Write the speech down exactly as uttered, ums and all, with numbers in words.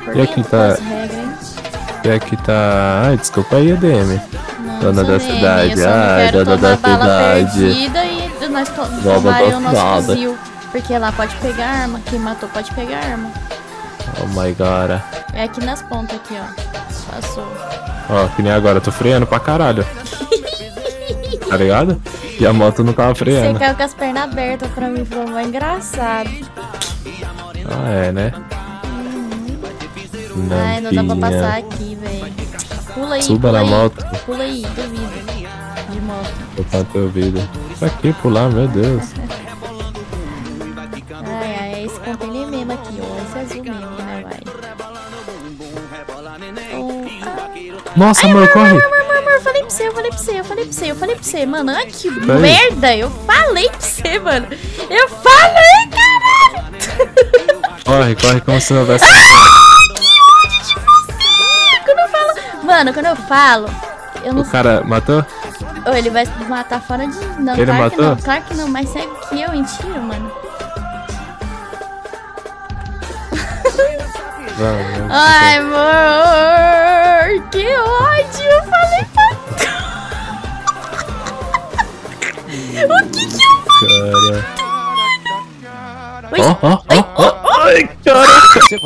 por E aqui dentro tá- das regras, hein? E aqui tá... Ai, desculpa aí, A D M. Não, Dona sou da nem, cidade, eu só não ai, quero dona tomar da bala cidade. perdida e nós to Dona tomarem da o nosso cidade. fuzil. Porque lá pode pegar arma, quem matou pode pegar arma. Oh my god. É aqui nas pontas, aqui, ó. Passou. Ó, que nem agora, eu tô freando pra caralho. Tá ligado? E a moto não tava Você freando. caiu com as pernas abertas pra mim, foi mais engraçado. Ah, é, né? Ai, não dá pra Nampinha. passar aqui, velho. Pula aí, Suba pula na aí. moto. Pula aí, duvido. De moto. Vou pra teu vida. Pra que pular, meu Deus? Ai, ai, é esse container mesmo aqui, ó. Esse azul mesmo, né, vai. Oh, ah. Nossa, Ai, amor, amor, corre! amor, amor, amor, amor, eu falei pra você, eu falei pra você, eu falei pra você, eu falei pra você, mano. Ai, que Peraí. merda! Eu falei pra você, mano. Eu falei, caralho! Corre, corre como se não houvesse. Quando eu falo. Mano, quando eu falo, eu não O cara matou? Ou ele vai me matar fora de. Não, Ele claro que matou? não, claro que não, mas segue que eu em tiro, mano. Vamos, vamos. Ai, amor, que ódio! Eu falei pra. O que que eu Cara. Oi? Ó, ó, ó, ó. Ai, caraca!